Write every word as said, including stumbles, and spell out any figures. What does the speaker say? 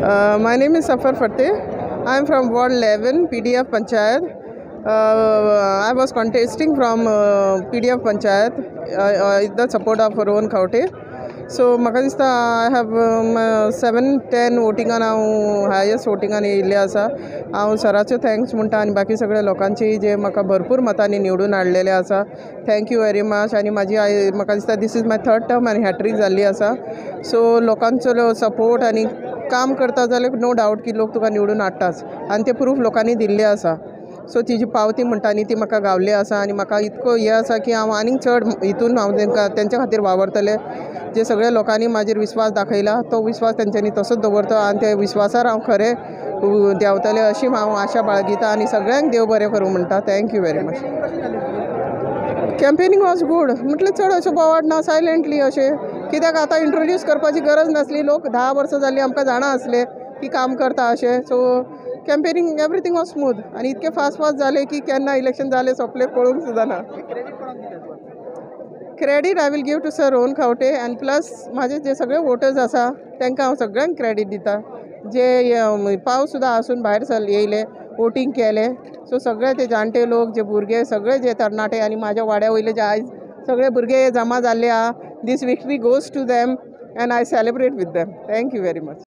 Uh, my name is Safar Fateh. I am from Ward eleven, P D F Panchayat. Uh, I was contesting from uh, P D F Panchayat uh, uh, with the support of Rohan Khawte. So, म्हाका दिसता I have um, seven ten votingan हांव highest votingan येयल्लें आसा. हांव सराचो thanks म्हणटा आनी बाकी सगळ्या लोकांची जे म्हाका भरपूर मतांनी निवडून हाडलेले आसा. Thank you very much. आनी म्हाजी आय म्हाका दिसता this is my third term आनी हॅट्रीक जाल्ली आसा. सो लोकांचो सपोर्ट आनी काम करता जाल्यार नो डावट की लोक तुका निवडून हाडटाच आनी ते प्रूफ लोकांनी दिल्ले आसा. सो तिजी पावती म्हणटा न्ही ती म्हाका गावली आसा आनी म्हाका इतको हें आसा की हांव आनीक चड हितून हांव तांकां तेंच्या खातीर वावरतलें. जे सगळ्या लोकांनी म्हाजेर विस्वास दाखयला तो विस्वास तेंच्यांनी तसोच दवरता आनी त्या विस्वासार हांव खरें देंवतलें अशी हांव आशा बाळगिता आनी सगळ्यांक देव बरें करूं म्हणटा. Thank you very much. Campaigning was good. म्हटलें चड अशें बोवाड ना, सायलेंटली अशें, कित्याक आतां इंट्रोड्यूस करपाची गरज नासली. लोक धा वर्सां जाल्लीं आमकां जाणा आसले की काम करता अशें. So campaigning everything was smooth आनी इतकें फास्ट फास्ट जालें की केन्ना इलेक्शन जालें सोंपलें कळूंक सुद्दां ना. Credit I will give to sir Rohan Khaunte and plus म्हाजे जे सगळे वोटर्स आसा तांकां हांव सगळ्यांक क्रेडीट दिता जे पावस सुद्दां आसून भायर सर येयले वोटींग केलें. सो सगळे ते जाणटे लोक जे भुरगे सगळे जे तरणाटे आनी म्हाज्या वाड्या वयले जे आयज सगळे भुरगे जमा जाल्ले आहा, this victory goes to them and I celebrate with them. Thank you very much.